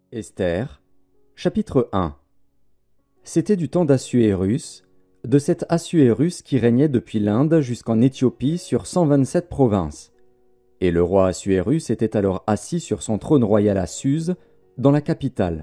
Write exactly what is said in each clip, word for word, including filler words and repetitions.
Esther, chapitre un. C'était du temps d'Assuérus, de cet Assuérus qui régnait depuis l'Inde jusqu'en Éthiopie sur cent vingt-sept provinces. Et le roi Assuérus était alors assis sur son trône royal à Suse, dans la capitale.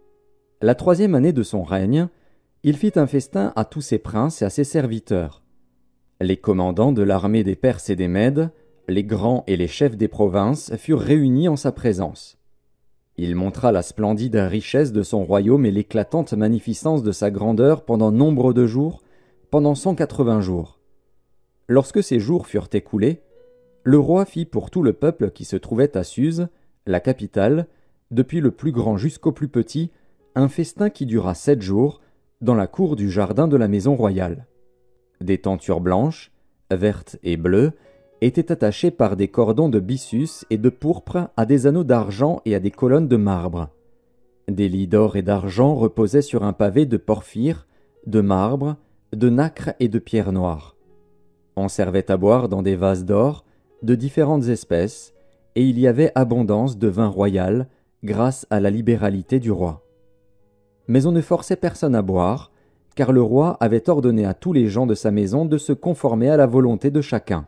La troisième année de son règne, il fit un festin à tous ses princes et à ses serviteurs. Les commandants de l'armée des Perses et des Mèdes, les grands et les chefs des provinces furent réunis en sa présence. Il montra la splendide richesse de son royaume et l'éclatante magnificence de sa grandeur pendant nombre de jours, pendant cent quatre-vingts jours. Lorsque ces jours furent écoulés, le roi fit pour tout le peuple qui se trouvait à Suse, la capitale, depuis le plus grand jusqu'au plus petit, un festin qui dura sept jours, dans la cour du jardin de la maison royale. Des tentures blanches, vertes et bleues, étaient attachés par des cordons de byssus et de pourpre à des anneaux d'argent et à des colonnes de marbre. Des lits d'or et d'argent reposaient sur un pavé de porphyre, de marbre, de nacre et de pierre noire. On servait à boire dans des vases d'or, de différentes espèces, et il y avait abondance de vin royal, grâce à la libéralité du roi. Mais on ne forçait personne à boire, car le roi avait ordonné à tous les gens de sa maison de se conformer à la volonté de chacun.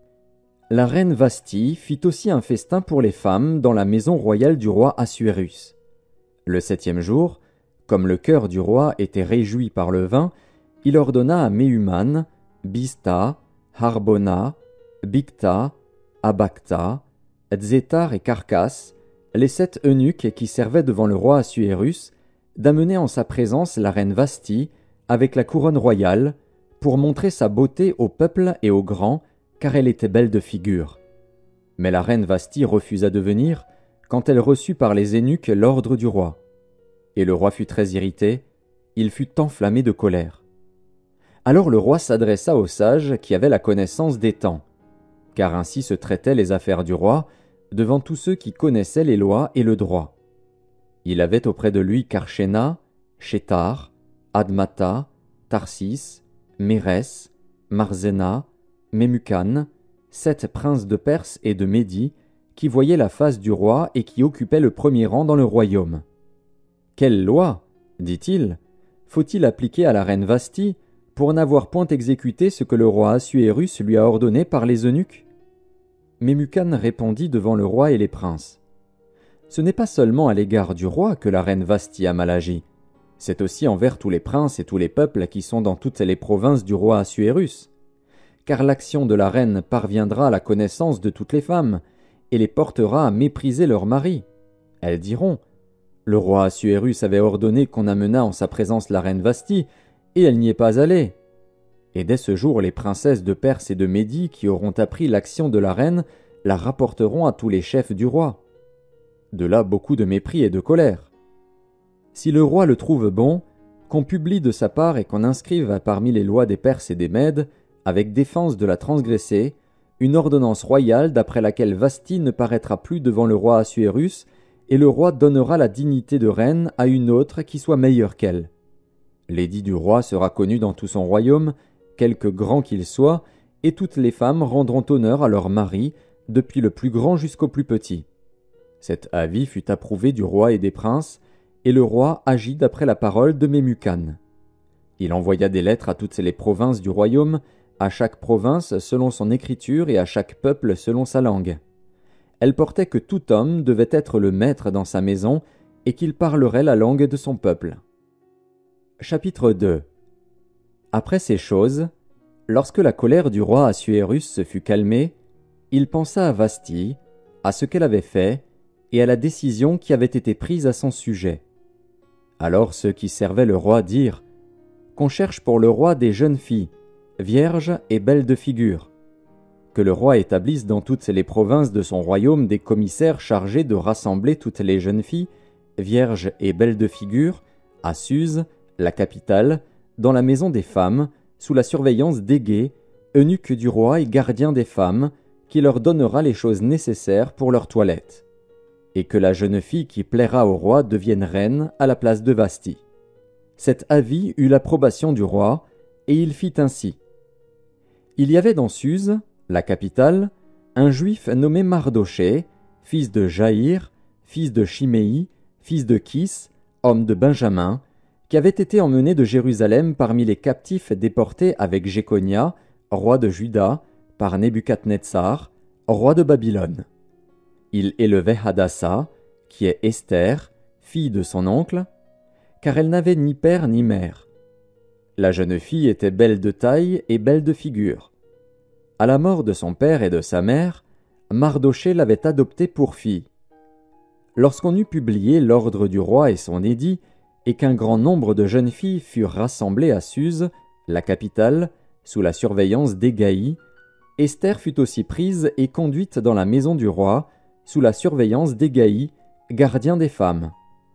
La reine Vasthi fit aussi un festin pour les femmes dans la maison royale du roi Assuérus. Le septième jour, comme le cœur du roi était réjoui par le vin, il ordonna à Méhuman, Biztha, Harbona, Bigtha, Abagtha, Zétar et Carcas, les sept eunuques qui servaient devant le roi Assuérus, d'amener en sa présence la reine Vasthi avec la couronne royale, pour montrer sa beauté au peuple et aux grands, car elle était belle de figure. Mais la reine Vasthi refusa de venir, quand elle reçut par les eunuques l'ordre du roi. Et le roi fut très irrité, il fut enflammé de colère. Alors le roi s'adressa aux sages qui avaient la connaissance des temps, car ainsi se traitaient les affaires du roi, devant tous ceux qui connaissaient les lois et le droit. Il avait auprès de lui Karshena, Shétar, Admata, Tarsis, Mérès, Marzena, Memucan, sept princes de Perse et de Médie, qui voyaient la face du roi et qui occupaient le premier rang dans le royaume. « Quelle loi, dit-il, faut-il appliquer à la reine Vasthi pour n'avoir point exécuté ce que le roi Assuérus lui a ordonné par les eunuques ?» Memucan répondit devant le roi et les princes. « Ce n'est pas seulement à l'égard du roi que la reine Vasthi a mal agi, c'est aussi envers tous les princes et tous les peuples qui sont dans toutes les provinces du roi Assuérus. Car l'action de la reine parviendra à la connaissance de toutes les femmes, et les portera à mépriser leurs maris. Elles diront, « Le roi Assuérus avait ordonné qu'on amenât en sa présence la reine Vasthi, et elle n'y est pas allée. » Et dès ce jour, les princesses de Perse et de Médie qui auront appris l'action de la reine la rapporteront à tous les chefs du roi. De là beaucoup de mépris et de colère. Si le roi le trouve bon, qu'on publie de sa part et qu'on inscrive parmi les lois des Perses et des Mèdes, avec défense de la transgresser, une ordonnance royale d'après laquelle Vasthi ne paraîtra plus devant le roi Assuérus, et le roi donnera la dignité de reine à une autre qui soit meilleure qu'elle. L'édit du roi sera connu dans tout son royaume, quelque grand qu'il soit, et toutes les femmes rendront honneur à leur mari, depuis le plus grand jusqu'au plus petit. Cet avis fut approuvé du roi et des princes, et le roi agit d'après la parole de Memucan. Il envoya des lettres à toutes les provinces du royaume, à chaque province selon son écriture et à chaque peuple selon sa langue. Elle portait que tout homme devait être le maître dans sa maison et qu'il parlerait la langue de son peuple. Chapitre deux. Après ces choses, lorsque la colère du roi Assuérus se fut calmée, il pensa à Vasthi, à ce qu'elle avait fait, et à la décision qui avait été prise à son sujet. Alors ceux qui servaient le roi dirent « Qu'on cherche pour le roi des jeunes filles, vierges et belles de figure, que le roi établisse dans toutes les provinces de son royaume des commissaires chargés de rassembler toutes les jeunes filles, vierges et belles de figure, à Suse, la capitale, dans la maison des femmes, sous la surveillance d'Égée, eunuque du roi et gardien des femmes, qui leur donnera les choses nécessaires pour leur toilette, et que la jeune fille qui plaira au roi devienne reine à la place de Vasthi. » Cet avis eut l'approbation du roi, et il fit ainsi. Il y avait dans Suse, la capitale, un juif nommé Mardochée, fils de Jaïr, fils de Chiméi, fils de Kis, homme de Benjamin, qui avait été emmené de Jérusalem parmi les captifs déportés avec Jéconia, roi de Juda, par Nebuchadnezzar, roi de Babylone. Il élevait Hadassa, qui est Esther, fille de son oncle, car elle n'avait ni père ni mère. La jeune fille était belle de taille et belle de figure. À la mort de son père et de sa mère, Mardochée l'avait adoptée pour fille. Lorsqu'on eut publié l'ordre du roi et son édit, et qu'un grand nombre de jeunes filles furent rassemblées à Suse, la capitale, sous la surveillance d'Hégaï, Esther fut aussi prise et conduite dans la maison du roi, sous la surveillance d'Hégaï, gardien des femmes.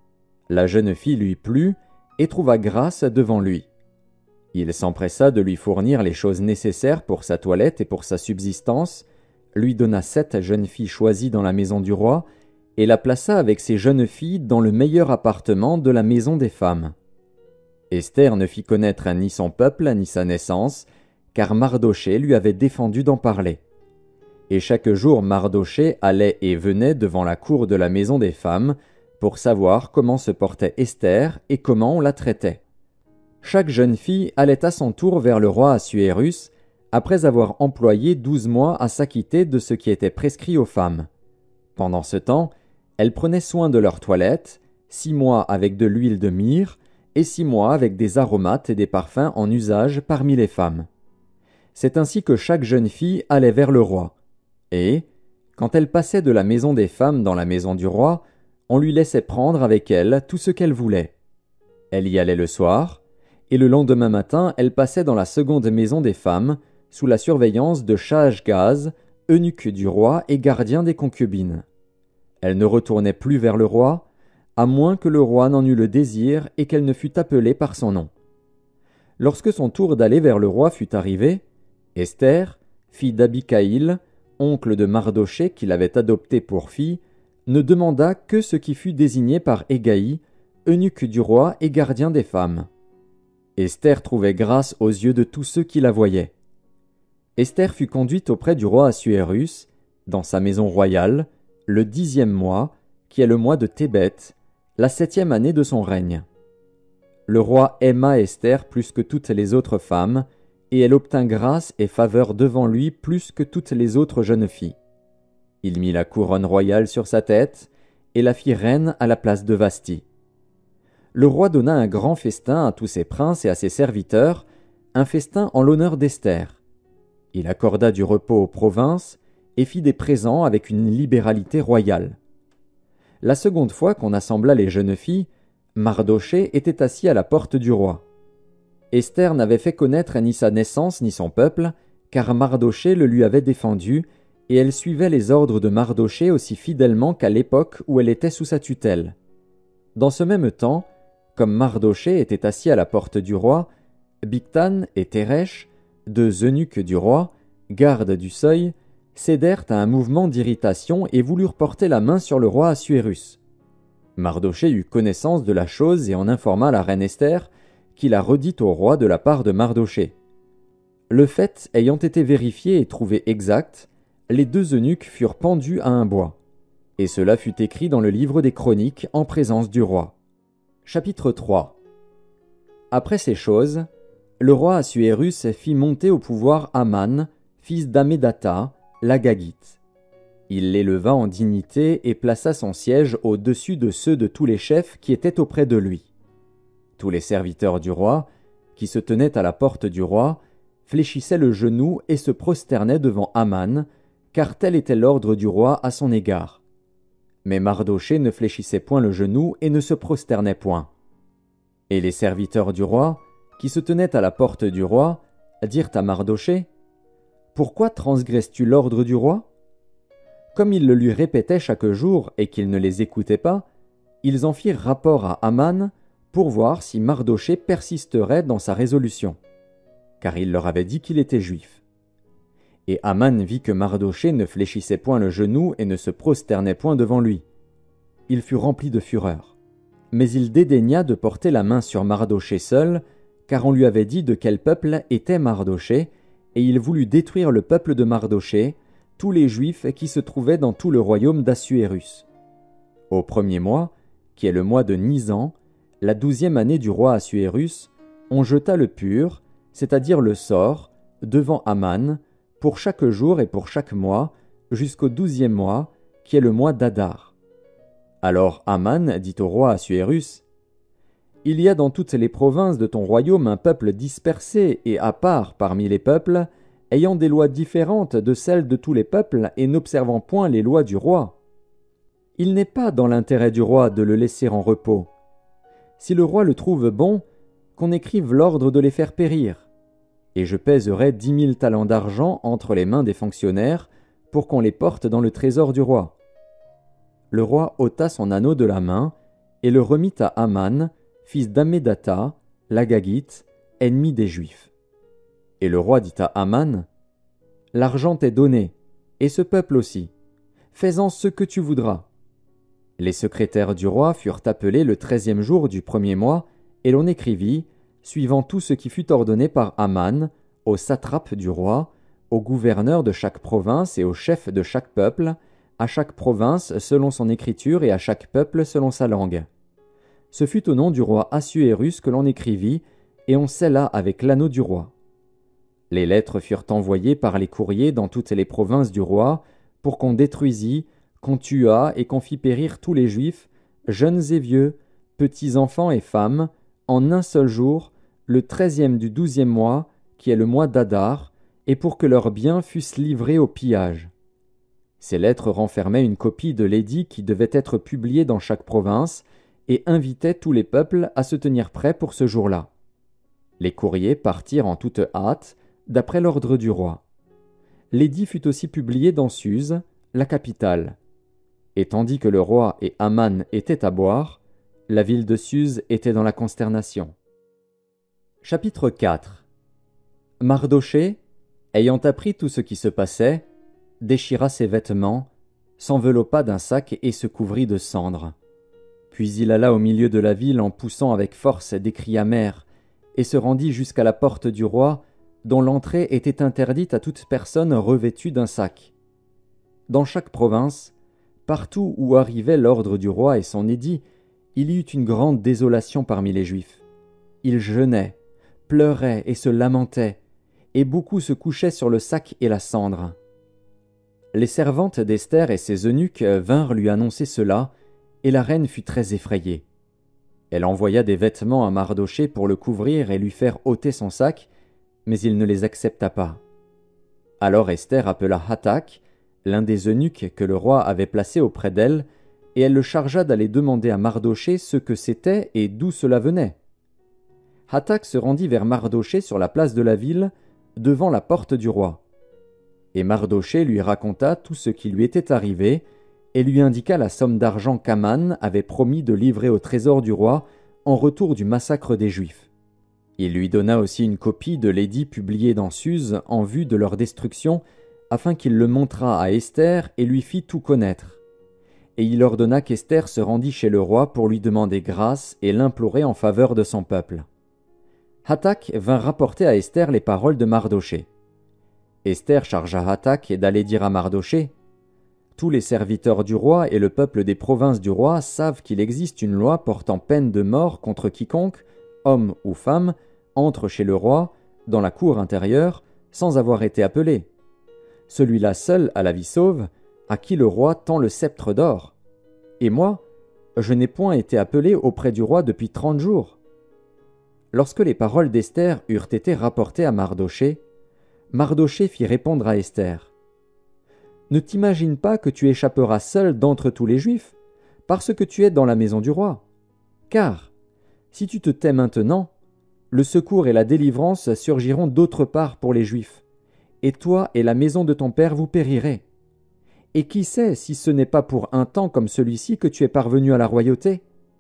La jeune fille lui plut et trouva grâce devant lui. Il s'empressa de lui fournir les choses nécessaires pour sa toilette et pour sa subsistance, lui donna sept jeunes filles choisies dans la maison du roi, et la plaça avec ses jeunes filles dans le meilleur appartement de la maison des femmes. Esther ne fit connaître ni son peuple ni sa naissance, car Mardochée lui avait défendu d'en parler. Et chaque jour Mardochée allait et venait devant la cour de la maison des femmes, pour savoir comment se portait Esther et comment on la traitait. Chaque jeune fille allait à son tour vers le roi Assuérus, après avoir employé douze mois à s'acquitter de ce qui était prescrit aux femmes. Pendant ce temps, elles prenaient soin de leur toilette, six mois avec de l'huile de myrrhe, et six mois avec des aromates et des parfums en usage parmi les femmes. C'est ainsi que chaque jeune fille allait vers le roi. Et, quand elle passait de la maison des femmes dans la maison du roi, on lui laissait prendre avec elle tout ce qu'elle voulait. Elle y allait le soir, et le lendemain matin elle passait dans la seconde maison des femmes, sous la surveillance de Shaashgaz, eunuque du roi et gardien des concubines. Elle ne retournait plus vers le roi, à moins que le roi n'en eût le désir et qu'elle ne fût appelée par son nom. Lorsque son tour d'aller vers le roi fut arrivé, Esther, fille d'Abikaïl, oncle de Mardochée qui l'avait adoptée pour fille, ne demanda que ce qui fut désigné par Hégaï, eunuque du roi et gardien des femmes. Esther trouvait grâce aux yeux de tous ceux qui la voyaient. Esther fut conduite auprès du roi Assuérus, dans sa maison royale, le dixième mois, qui est le mois de Tébet, la septième année de son règne. Le roi aima Esther plus que toutes les autres femmes, et elle obtint grâce et faveur devant lui plus que toutes les autres jeunes filles. Il mit la couronne royale sur sa tête, et la fit reine à la place de Vasthi. Le roi donna un grand festin à tous ses princes et à ses serviteurs, un festin en l'honneur d'Esther. Il accorda du repos aux provinces et fit des présents avec une libéralité royale. La seconde fois qu'on assembla les jeunes filles, Mardochée était assis à la porte du roi. Esther n'avait fait connaître ni sa naissance ni son peuple, car Mardochée le lui avait défendu, et elle suivait les ordres de Mardochée aussi fidèlement qu'à l'époque où elle était sous sa tutelle. Dans ce même temps, comme Mardochée était assis à la porte du roi, Bigtan et Téresh, deux eunuques du roi, gardes du seuil, cédèrent à un mouvement d'irritation et voulurent porter la main sur le roi Assuérus. Mardochée eut connaissance de la chose et en informa la reine Esther, qui la redit au roi de la part de Mardochée. Le fait ayant été vérifié et trouvé exact, les deux eunuques furent pendus à un bois. Et cela fut écrit dans le livre des Chroniques en présence du roi. Chapitre trois. Après ces choses, le roi Assuérus fit monter au pouvoir Aman, fils d'Amédatha, l'Agagite. Il l'éleva en dignité et plaça son siège au-dessus de ceux de tous les chefs qui étaient auprès de lui. Tous les serviteurs du roi, qui se tenaient à la porte du roi, fléchissaient le genou et se prosternaient devant Aman, car tel était l'ordre du roi à son égard. Mais Mardochée ne fléchissait point le genou et ne se prosternait point. Et les serviteurs du roi, qui se tenaient à la porte du roi, dirent à Mardochée, « Pourquoi transgresses-tu l'ordre du roi ?» Comme ils le lui répétaient chaque jour et qu'il ne les écoutait pas, ils en firent rapport à Aman pour voir si Mardochée persisterait dans sa résolution, car il leur avait dit qu'il était juif. Et Aman vit que Mardochée ne fléchissait point le genou et ne se prosternait point devant lui. Il fut rempli de fureur. Mais il dédaigna de porter la main sur Mardochée seul, car on lui avait dit de quel peuple était Mardochée, et il voulut détruire le peuple de Mardochée, tous les Juifs qui se trouvaient dans tout le royaume d'Assuérus. Au premier mois, qui est le mois de Nisan, la douzième année du roi Assuérus, on jeta le pur, c'est-à-dire le sort, devant Aman, pour chaque jour et pour chaque mois, jusqu'au douzième mois, qui est le mois d'Adar. Alors Aman dit au roi Assuérus, « Il y a dans toutes les provinces de ton royaume un peuple dispersé et à part parmi les peuples, ayant des lois différentes de celles de tous les peuples et n'observant point les lois du roi. Il n'est pas dans l'intérêt du roi de le laisser en repos. Si le roi le trouve bon, qu'on écrive l'ordre de les faire périr. Et je pèserai dix mille talents d'argent entre les mains des fonctionnaires pour qu'on les porte dans le trésor du roi. » Le roi ôta son anneau de la main et le remit à Aman, fils d'Ammédatha, l'Agagite, ennemi des Juifs. Et le roi dit à Aman, « L'argent t'est donné, et ce peuple aussi. Fais-en ce que tu voudras. » Les secrétaires du roi furent appelés le treizième jour du premier mois, et l'on écrivit, suivant tout ce qui fut ordonné par Aman, aux satrapes du roi, aux gouverneurs de chaque province et aux chefs de chaque peuple, à chaque province selon son écriture et à chaque peuple selon sa langue. Ce fut au nom du roi Assuérus que l'on écrivit, et on scella avec l'anneau du roi. Les lettres furent envoyées par les courriers dans toutes les provinces du roi, pour qu'on détruisît, qu'on tuât et qu'on fît périr tous les Juifs, jeunes et vieux, petits enfants et femmes, en un seul jour, le treizième du douzième mois, qui est le mois d'Adar, et pour que leurs biens fussent livrés au pillage. Ces lettres renfermaient une copie de l'édit qui devait être publié dans chaque province, et invitaient tous les peuples à se tenir prêts pour ce jour-là. Les courriers partirent en toute hâte, d'après l'ordre du roi. L'édit fut aussi publié dans Suse, la capitale. Et tandis que le roi et Aman étaient à boire, la ville de Suse était dans la consternation. Chapitre quatre. Mardochée, ayant appris tout ce qui se passait, déchira ses vêtements, s'enveloppa d'un sac et se couvrit de cendres. Puis il alla au milieu de la ville en poussant avec force des cris amers, et se rendit jusqu'à la porte du roi, dont l'entrée était interdite à toute personne revêtue d'un sac. Dans chaque province, partout où arrivait l'ordre du roi et son édit, il y eut une grande désolation parmi les Juifs. Ils jeûnaient, pleuraient et se lamentaient, et beaucoup se couchaient sur le sac et la cendre. Les servantes d'Esther et ses eunuques vinrent lui annoncer cela, et la reine fut très effrayée. Elle envoya des vêtements à Mardochée pour le couvrir et lui faire ôter son sac, mais il ne les accepta pas. Alors Esther appela Hathak, l'un des eunuques que le roi avait placé auprès d'elle, et elle le chargea d'aller demander à Mardochée ce que c'était et d'où cela venait. Hathak se rendit vers Mardochée sur la place de la ville, devant la porte du roi. Et Mardochée lui raconta tout ce qui lui était arrivé, et lui indiqua la somme d'argent qu'Aman avait promis de livrer au trésor du roi en retour du massacre des Juifs. Il lui donna aussi une copie de l'édit publié dans Suse en vue de leur destruction, afin qu'il le montrât à Esther et lui fît tout connaître. Et il ordonna qu'Esther se rendît chez le roi pour lui demander grâce et l'implorer en faveur de son peuple. Hathak vint rapporter à Esther les paroles de Mardochée. Esther chargea Hathak d'aller dire à Mardochée, « Tous les serviteurs du roi et le peuple des provinces du roi savent qu'il existe une loi portant peine de mort contre quiconque, homme ou femme, entre chez le roi, dans la cour intérieure, sans avoir été appelé. Celui-là seul a la vie sauve, à qui le roi tend le sceptre d'or. Et moi, je n'ai point été appelé auprès du roi depuis trente jours. » Lorsque les paroles d'Esther eurent été rapportées à Mardochée, Mardochée fit répondre à Esther, « Ne t'imagine pas que tu échapperas seul d'entre tous les Juifs, parce que tu es dans la maison du roi. Car, si tu te tais maintenant, le secours et la délivrance surgiront d'autre part pour les Juifs, et toi et la maison de ton père vous périrez. Et qui sait si ce n'est pas pour un temps comme celui-ci que tu es parvenu à la royauté ?»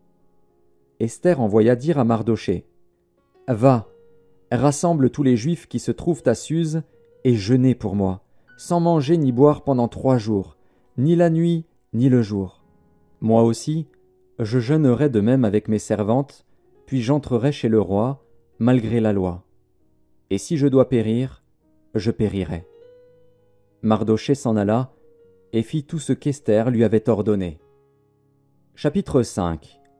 Esther envoya dire à Mardochée, « Va, rassemble tous les Juifs qui se trouvent à Suse, et jeûnez pour moi, sans manger ni boire pendant trois jours, ni la nuit, ni le jour. Moi aussi, je jeûnerai de même avec mes servantes, puis j'entrerai chez le roi, malgré la loi. Et si je dois périr, je périrai. » Mardochée s'en alla, et fit tout ce qu'Esther lui avait ordonné. Chapitre cinq.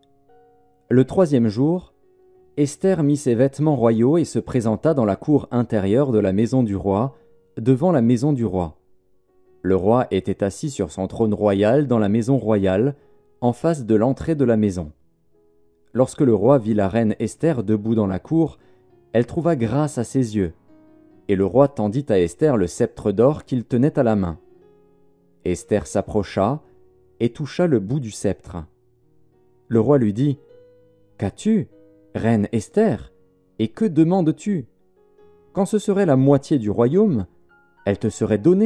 Le troisième jour, Esther mit ses vêtements royaux et se présenta dans la cour intérieure de la maison du roi, devant la maison du roi. Le roi était assis sur son trône royal dans la maison royale, en face de l'entrée de la maison. Lorsque le roi vit la reine Esther debout dans la cour, elle trouva grâce à ses yeux, et le roi tendit à Esther le sceptre d'or qu'il tenait à la main. Esther s'approcha et toucha le bout du sceptre. Le roi lui dit : « Qu'as-tu, reine Esther, et que demandes-tu ? Quand ce serait la moitié du royaume, elle te serait donnée. »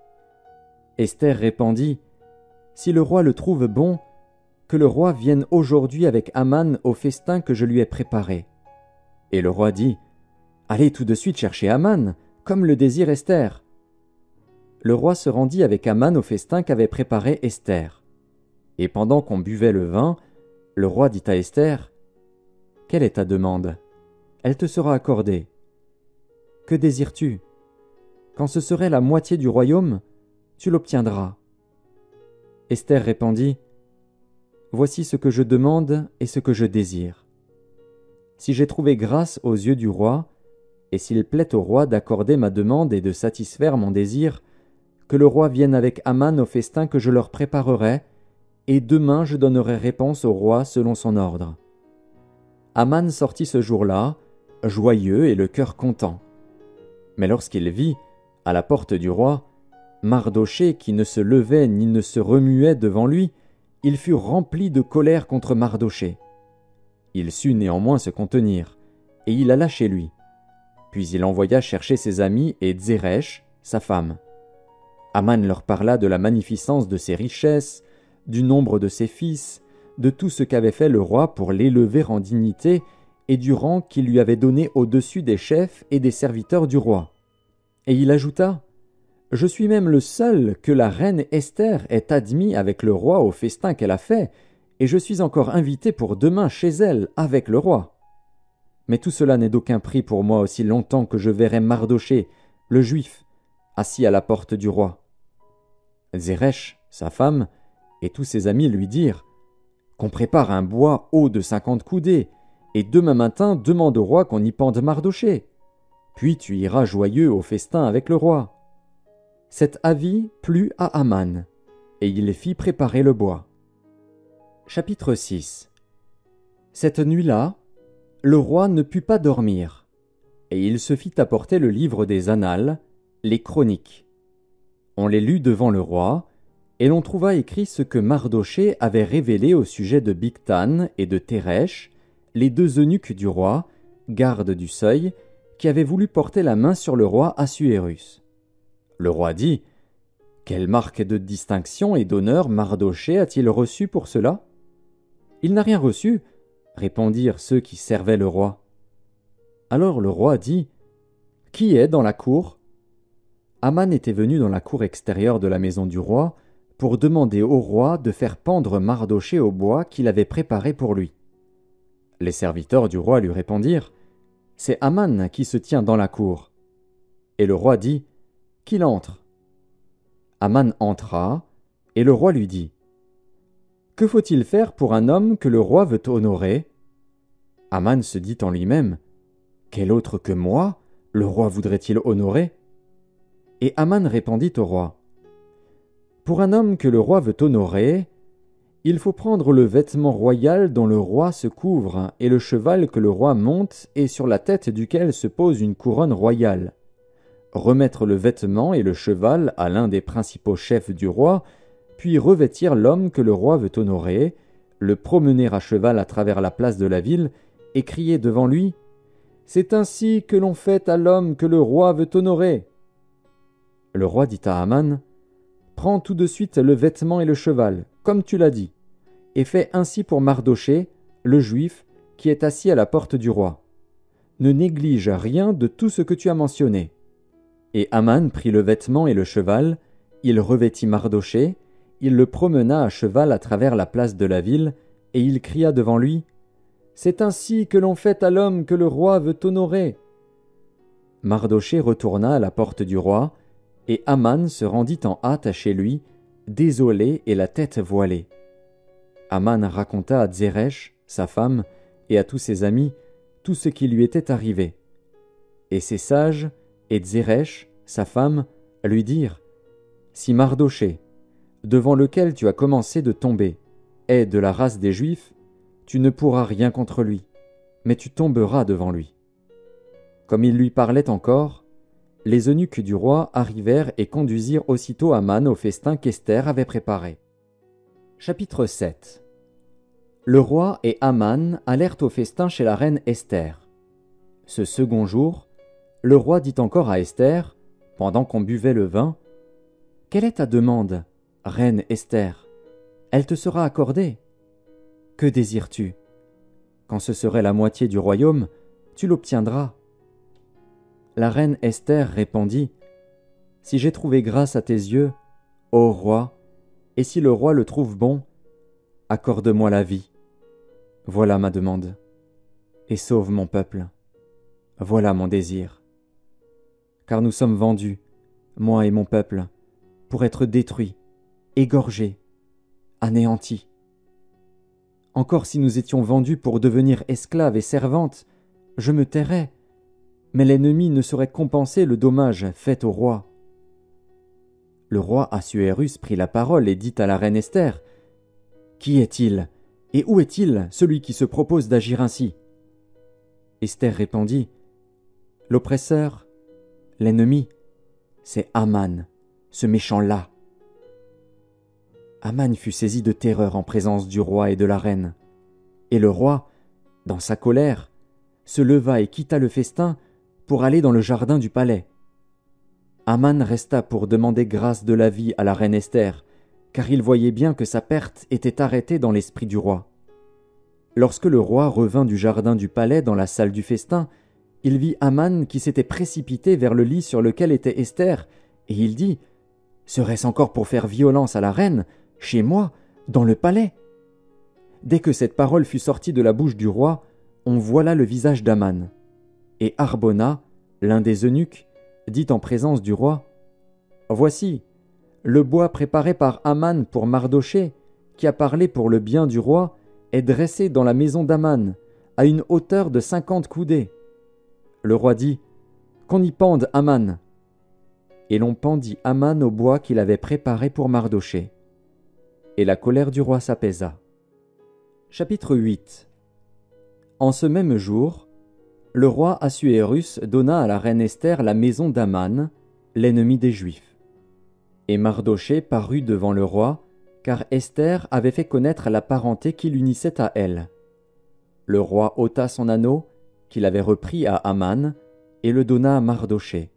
Esther répondit : « Si le roi le trouve bon, que le roi vienne aujourd'hui avec Aman au festin que je lui ai préparé. » Et le roi dit : « Allez tout de suite chercher Aman, comme le désire Esther. » Le roi se rendit avec Aman au festin qu'avait préparé Esther. Et pendant qu'on buvait le vin, le roi dit à Esther : « Quelle est ta demande ? Elle te sera accordée. Que désires-tu ? Quand ce serait la moitié du royaume, tu l'obtiendras. » Esther répondit : « Voici ce que je demande et ce que je désire. Si j'ai trouvé grâce aux yeux du roi, et s'il plaît au roi d'accorder ma demande et de satisfaire mon désir, que le roi vienne avec Aman au festin que je leur préparerai, et demain je donnerai réponse au roi selon son ordre. » Aman sortit ce jour-là, joyeux et le cœur content. Mais lorsqu'il vit, à la porte du roi, Mardochée qui ne se levait ni ne se remuait devant lui, il fut rempli de colère contre Mardochée. Il sut néanmoins se contenir, et il alla chez lui. Puis il envoya chercher ses amis et Zeresh, sa femme. Aman leur parla de la magnificence de ses richesses, du nombre de ses fils, de tout ce qu'avait fait le roi pour l'élever en dignité et du rang qu'il lui avait donné au-dessus des chefs et des serviteurs du roi. Et il ajouta : « Je suis même le seul que la reine Esther ait admis avec le roi au festin qu'elle a fait, et je suis encore invité pour demain chez elle avec le roi. Mais tout cela n'est d'aucun prix pour moi aussi longtemps que je verrai Mardochée, le juif, assis à la porte du roi. » Zeresh, sa femme, et tous ses amis lui dirent : « Qu'on prépare un bois haut de cinquante coudées, et demain matin demande au roi qu'on y pende Mardochée. Puis tu iras joyeux au festin avec le roi. » Cet avis plut à Aman, et il fit préparer le bois. Chapitre six. Cette nuit-là, le roi ne put pas dormir, et il se fit apporter le livre des Annales, les Chroniques. On les lut devant le roi, et l'on trouva écrit ce que Mardochée avait révélé au sujet de Bigtan et de Téresh, les deux eunuques du roi, gardes du seuil, qui avaient voulu porter la main sur le roi Assuérus. Le roi dit : « Quelle marque de distinction et d'honneur Mardochée a-t-il reçu pour cela ? » « Il n'a rien reçu, » répondirent ceux qui servaient le roi. Alors le roi dit : « Qui est dans la cour ?» Aman était venu dans la cour extérieure de la maison du roi pour demander au roi de faire pendre Mardochée au bois qu'il avait préparé pour lui. Les serviteurs du roi lui répondirent : « C'est Aman qui se tient dans la cour. » Et le roi dit : « Qu'il entre. » Aman entra, et le roi lui dit : « Que faut-il faire pour un homme que le roi veut honorer ?» Aman se dit en lui-même : « Quel autre que moi le roi voudrait-il honorer ?» Et Aman répondit au roi : « Pour un homme que le roi veut honorer, il faut prendre le vêtement royal dont le roi se couvre et le cheval que le roi monte et sur la tête duquel se pose une couronne royale, remettre le vêtement et le cheval à l'un des principaux chefs du roi, puis revêtir l'homme que le roi veut honorer, le promener à cheval à travers la place de la ville et crier devant lui : « C'est ainsi que l'on fait à l'homme que le roi veut honorer. » Le roi dit à Aman : « Prends tout de suite le vêtement et le cheval, comme tu l'as dit, et fais ainsi pour Mardochée, le juif, qui est assis à la porte du roi. Ne néglige rien de tout ce que tu as mentionné. » Et Aman prit le vêtement et le cheval, il revêtit Mardochée, il le promena à cheval à travers la place de la ville, et il cria devant lui : « C'est ainsi que l'on fait à l'homme que le roi veut honorer. » Mardochée retourna à la porte du roi, et Aman se rendit en hâte chez lui, désolé et la tête voilée. Aman raconta à Zeresh, sa femme, et à tous ses amis, tout ce qui lui était arrivé. Et ses sages, et Zeresh, sa femme, lui dirent, « Si Mardochée, devant lequel tu as commencé de tomber, est de la race des Juifs, tu ne pourras rien contre lui, mais tu tomberas devant lui. » Comme il lui parlait encore, les eunuques du roi arrivèrent et conduisirent aussitôt Aman au festin qu'Esther avait préparé. Chapitre sept. Le roi et Aman allèrent au festin chez la reine Esther. Ce second jour, le roi dit encore à Esther, pendant qu'on buvait le vin, « Quelle est ta demande, reine Esther? Elle te sera accordée. Que désires-tu? Quand ce serait la moitié du royaume, tu l'obtiendras. » La reine Esther répondit, « Si j'ai trouvé grâce à tes yeux, ô roi, et si le roi le trouve bon, accorde-moi la vie. Voilà ma demande. Et sauve mon peuple. Voilà mon désir. Car nous sommes vendus, moi et mon peuple, pour être détruits, égorgés, anéantis. Encore si nous étions vendus pour devenir esclaves et servantes, je me tairais, mais l'ennemi ne saurait compenser le dommage fait au roi. » Le roi Assuérus prit la parole et dit à la reine Esther, « Qui est-il, et où est-il, celui qui se propose d'agir ainsi ?» Esther répondit, « L'oppresseur, l'ennemi, c'est Aman, ce méchant-là. » Aman fut saisi de terreur en présence du roi et de la reine. Et le roi, dans sa colère, se leva et quitta le festin pour aller dans le jardin du palais. Aman resta pour demander grâce de la vie à la reine Esther, car il voyait bien que sa perte était arrêtée dans l'esprit du roi. Lorsque le roi revint du jardin du palais dans la salle du festin, il vit Aman qui s'était précipité vers le lit sur lequel était Esther, et il dit « Serait-ce encore pour faire violence à la reine, chez moi, dans le palais ?» Dès que cette parole fut sortie de la bouche du roi, on voila le visage d'Aman. Et Harbona, l'un des eunuques, dit en présence du roi, « Voici, le bois préparé par Aman pour Mardochée, qui a parlé pour le bien du roi, est dressé dans la maison d'Aman, à une hauteur de cinquante coudées. » Le roi dit, « Qu'on y pende Aman. » Et l'on pendit Aman au bois qu'il avait préparé pour Mardochée. Et la colère du roi s'apaisa. Chapitre huit. En ce même jour, le roi Assuérus donna à la reine Esther la maison d'Aman, l'ennemi des Juifs. Et Mardochée parut devant le roi, car Esther avait fait connaître la parenté qui l'unissait à elle. Le roi ôta son anneau, qu'il avait repris à Aman, et le donna à Mardochée.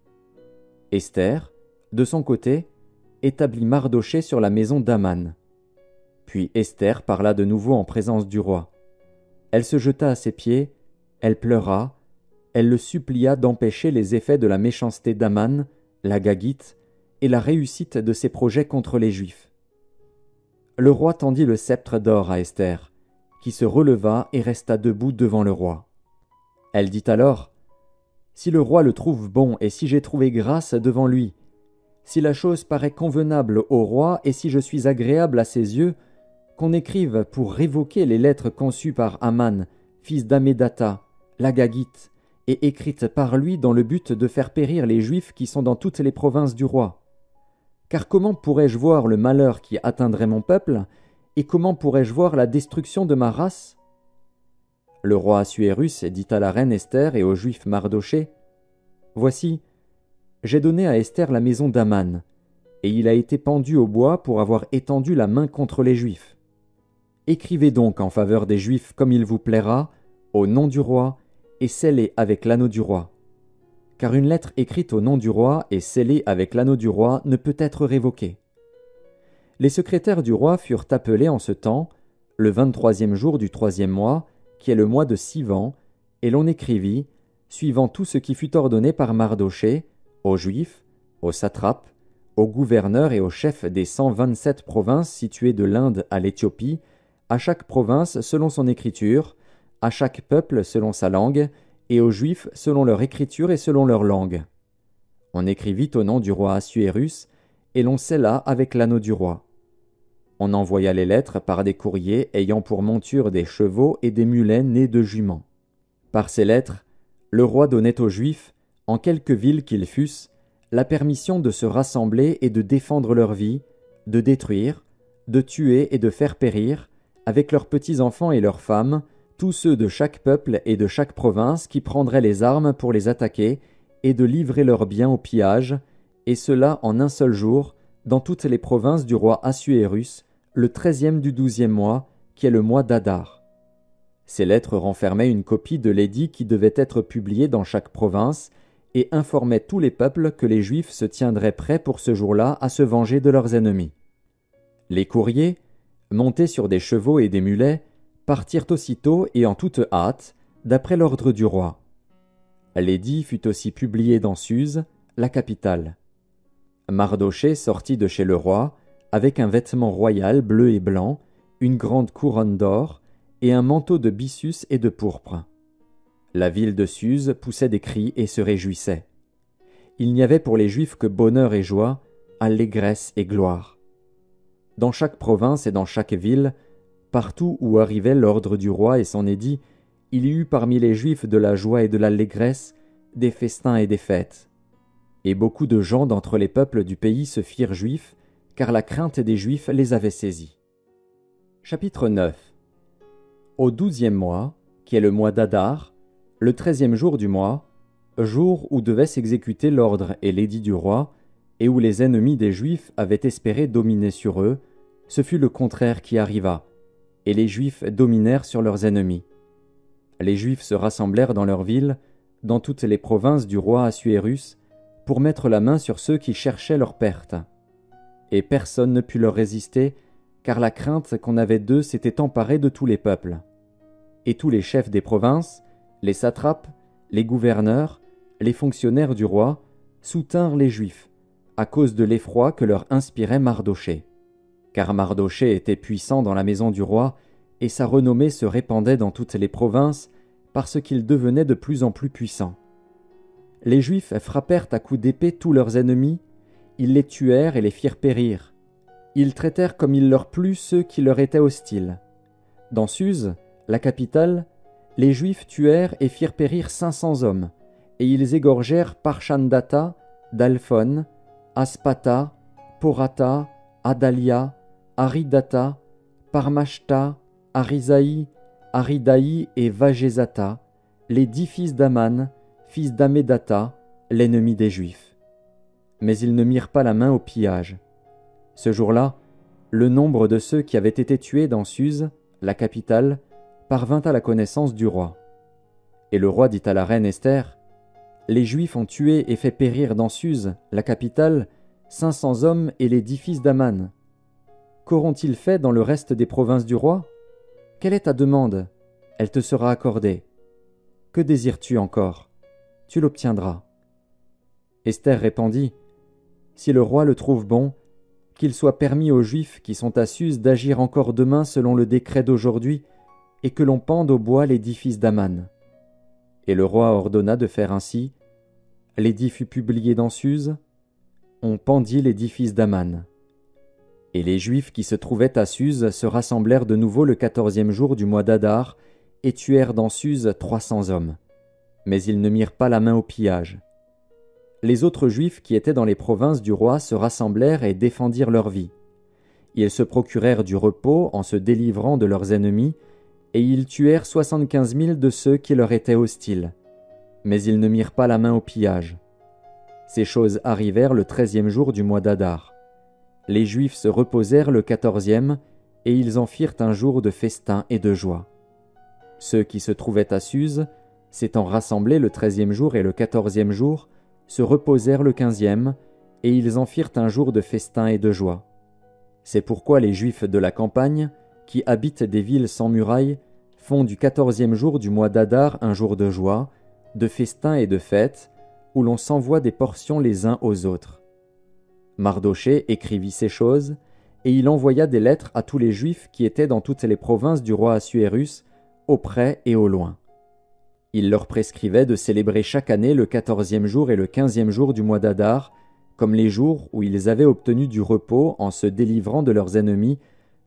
Esther, de son côté, établit Mardochée sur la maison d'Aman. Puis Esther parla de nouveau en présence du roi. Elle se jeta à ses pieds, elle pleura, elle le supplia d'empêcher les effets de la méchanceté d'Aman, la Gagite, et la réussite de ses projets contre les Juifs. Le roi tendit le sceptre d'or à Esther, qui se releva et resta debout devant le roi. Elle dit alors, « Si le roi le trouve bon et si j'ai trouvé grâce devant lui, si la chose paraît convenable au roi et si je suis agréable à ses yeux, qu'on écrive pour révoquer les lettres conçues par Aman, fils d'Amédatha, la Gagite, et écrites par lui dans le but de faire périr les Juifs qui sont dans toutes les provinces du roi. Car comment pourrais-je voir le malheur qui atteindrait mon peuple, et comment pourrais-je voir la destruction de ma race ?» Le roi Assuérus dit à la reine Esther et au juif Mardochée, « Voici, j'ai donné à Esther la maison d'Aman, et il a été pendu au bois pour avoir étendu la main contre les Juifs. Écrivez donc en faveur des Juifs comme il vous plaira, au nom du roi, et scellez avec l'anneau du roi. Car une lettre écrite au nom du roi et scellée avec l'anneau du roi ne peut être révoquée. » Les secrétaires du roi furent appelés en ce temps, le vingt-troisième jour du troisième mois, qui est le mois de Sivan, et l'on écrivit, suivant tout ce qui fut ordonné par Mardochée, aux Juifs, aux satrapes, aux gouverneurs et aux chefs des cent vingt-sept provinces situées de l'Inde à l'Éthiopie, à chaque province selon son écriture, à chaque peuple selon sa langue, et aux Juifs selon leur écriture et selon leur langue. On écrivit au nom du roi Assuérus, et l'on scella avec l'anneau du roi. On envoya les lettres par des courriers ayant pour monture des chevaux et des mulets nés de juments. Par ces lettres, le roi donnait aux Juifs, en quelque ville qu'ils fussent, la permission de se rassembler et de défendre leur vie, de détruire, de tuer et de faire périr, avec leurs petits-enfants et leurs femmes, tous ceux de chaque peuple et de chaque province qui prendraient les armes pour les attaquer, et de livrer leurs biens au pillage, et cela en un seul jour, dans toutes les provinces du roi Assuérus, le treizième du douzième mois, qui est le mois d'Adar. Ces lettres renfermaient une copie de l'édit qui devait être publié dans chaque province, et informaient tous les peuples que les Juifs se tiendraient prêts pour ce jour-là à se venger de leurs ennemis. Les courriers, montés sur des chevaux et des mulets, partirent aussitôt et en toute hâte, d'après l'ordre du roi. L'édit fut aussi publié dans Suse, la capitale. Mardochée sortit de chez le roi, avec un vêtement royal bleu et blanc, une grande couronne d'or, et un manteau de byssus et de pourpre. La ville de Suse poussait des cris et se réjouissait. Il n'y avait pour les Juifs que bonheur et joie, allégresse et gloire. Dans chaque province et dans chaque ville, partout où arrivait l'ordre du roi et son édit, il y eut parmi les Juifs de la joie et de l'allégresse, des festins et des fêtes. Et beaucoup de gens d'entre les peuples du pays se firent Juifs, car la crainte des Juifs les avait saisis. Chapitre neuf. Au douzième mois, qui est le mois d'Adar, le treizième jour du mois, jour où devait s'exécuter l'ordre et l'édit du roi, et où les ennemis des Juifs avaient espéré dominer sur eux, ce fut le contraire qui arriva, et les Juifs dominèrent sur leurs ennemis. Les Juifs se rassemblèrent dans leurs villes, dans toutes les provinces du roi Assuérus, pour mettre la main sur ceux qui cherchaient leur perte. Et personne ne put leur résister, car la crainte qu'on avait d'eux s'était emparée de tous les peuples. Et tous les chefs des provinces, les satrapes, les gouverneurs, les fonctionnaires du roi, soutinrent les Juifs, à cause de l'effroi que leur inspirait Mardochée. Car Mardochée était puissant dans la maison du roi, et sa renommée se répandait dans toutes les provinces, parce qu'il devenait de plus en plus puissant. Les Juifs frappèrent à coups d'épée tous leurs ennemis, ils les tuèrent et les firent périr. Ils traitèrent comme il leur plut ceux qui leur étaient hostiles. Dans Suse, la capitale, les Juifs tuèrent et firent périr cinq cents hommes, et ils égorgèrent Parchandata, Dalphon, Aspata, Porata, Adalia, Aridata, Parmashta, Arisaï, Aridaï et Vagezata, les dix fils d'Aman, fils d'Amédata, l'ennemi des Juifs. Mais ils ne mirent pas la main au pillage. Ce jour-là, le nombre de ceux qui avaient été tués dans Suse, la capitale, parvint à la connaissance du roi. Et le roi dit à la reine Esther, « Les Juifs ont tué et fait périr dans Suse, la capitale, cinq cents hommes et les dix fils d'Aman. Qu'auront-ils fait dans le reste des provinces du roi? Quelle est ta demande? Elle te sera accordée. Que désires-tu encore? Tu l'obtiendras. » Esther répondit, « Si le roi le trouve bon, qu'il soit permis aux Juifs qui sont à Suse d'agir encore demain selon le décret d'aujourd'hui, et que l'on pende au bois les dix fils d'Aman. » Et le roi ordonna de faire ainsi. L'édit fut publié dans Suse. On pendit les dix fils d'Aman. Et les Juifs qui se trouvaient à Suse se rassemblèrent de nouveau le quatorzième jour du mois d'Adar, et tuèrent dans Suse trois cents hommes. Mais ils ne mirent pas la main au pillage. Les autres Juifs qui étaient dans les provinces du roi se rassemblèrent et défendirent leur vie. Ils se procurèrent du repos en se délivrant de leurs ennemis, et ils tuèrent soixante-quinze mille de ceux qui leur étaient hostiles. Mais ils ne mirent pas la main au pillage. Ces choses arrivèrent le treizième jour du mois d'Adar. Les Juifs se reposèrent le quatorzième, et ils en firent un jour de festin et de joie. Ceux qui se trouvaient à Suse, s'étant rassemblés le treizième jour et le quatorzième jour, se reposèrent le quinzième, et ils en firent un jour de festin et de joie. C'est pourquoi les Juifs de la campagne, qui habitent des villes sans murailles, font du quatorzième jour du mois d'Adar un jour de joie, de festin et de fête, où l'on s'envoie des portions les uns aux autres. Mardochée écrivit ces choses, et il envoya des lettres à tous les Juifs qui étaient dans toutes les provinces du roi Assuérus, au près et au loin. Il leur prescrivait de célébrer chaque année le quatorzième jour et le quinzième jour du mois d'Adar, comme les jours où ils avaient obtenu du repos en se délivrant de leurs ennemis,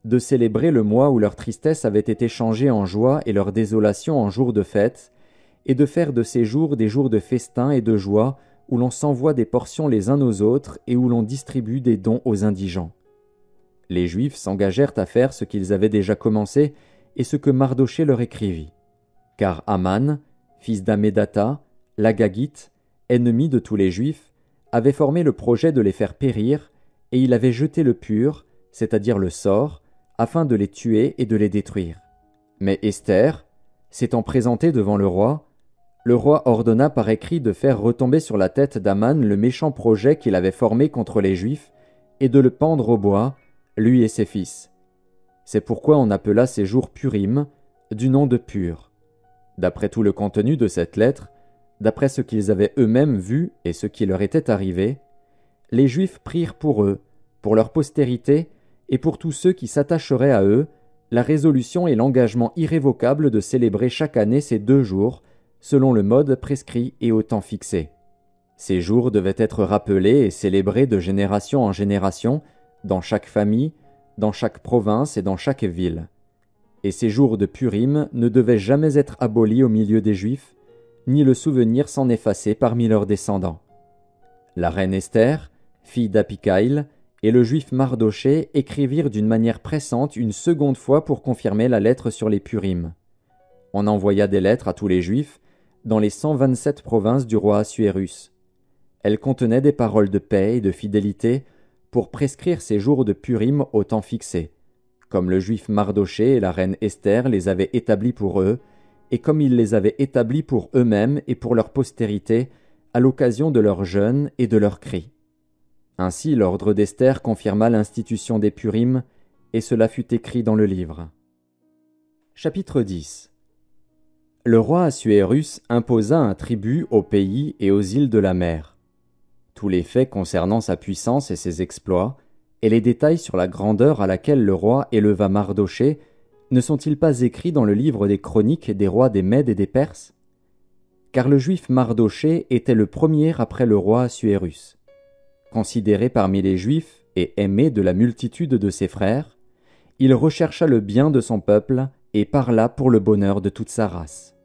de célébrer le mois où leur tristesse avait été changée en joie et leur désolation en jours de fête, et de faire de ces jours des jours de festin et de joie, où l'on s'envoie des portions les uns aux autres et où l'on distribue des dons aux indigents. Les Juifs s'engagèrent à faire ce qu'ils avaient déjà commencé et ce que Mardochée leur écrivit. Car Aman, fils d'Amédatha, l'Agagite, ennemi de tous les Juifs, avait formé le projet de les faire périr, et il avait jeté le pur, c'est-à-dire le sort, afin de les tuer et de les détruire. Mais Esther, s'étant présentée devant le roi, le roi ordonna par écrit de faire retomber sur la tête d'Aman le méchant projet qu'il avait formé contre les Juifs, et de le pendre au bois, lui et ses fils. C'est pourquoi on appela ces jours Purim, du nom de Pur. D'après tout le contenu de cette lettre, d'après ce qu'ils avaient eux-mêmes vu et ce qui leur était arrivé, les Juifs prirent pour eux, pour leur postérité et pour tous ceux qui s'attacheraient à eux, la résolution et l'engagement irrévocable de célébrer chaque année ces deux jours, selon le mode prescrit et au temps fixé. Ces jours devaient être rappelés et célébrés de génération en génération, dans chaque famille, dans chaque province et dans chaque ville. Et ces jours de Purim ne devaient jamais être abolis au milieu des Juifs, ni le souvenir s'en effacer parmi leurs descendants. La reine Esther, fille d'Apikaïl, et le juif Mardochée écrivirent d'une manière pressante une seconde fois pour confirmer la lettre sur les Purim. On envoya des lettres à tous les Juifs dans les cent vingt-sept provinces du roi Assuérus. Elles contenaient des paroles de paix et de fidélité pour prescrire ces jours de Purim au temps fixé, comme le juif Mardochée et la reine Esther les avaient établis pour eux, et comme ils les avaient établis pour eux-mêmes et pour leur postérité, à l'occasion de leur jeûne et de leurs cris. Ainsi l'ordre d'Esther confirma l'institution des Purim, et cela fut écrit dans le livre. Chapitre dix. Le roi Assuérus imposa un tribut aux pays et aux îles de la mer. Tous les faits concernant sa puissance et ses exploits, et les détails sur la grandeur à laquelle le roi éleva Mardochée, ne sont-ils pas écrits dans le livre des chroniques des rois des Mèdes et des Perses? Car le juif Mardochée était le premier après le roi Assuérus. Considéré parmi les Juifs et aimé de la multitude de ses frères, il rechercha le bien de son peuple et parla pour le bonheur de toute sa race.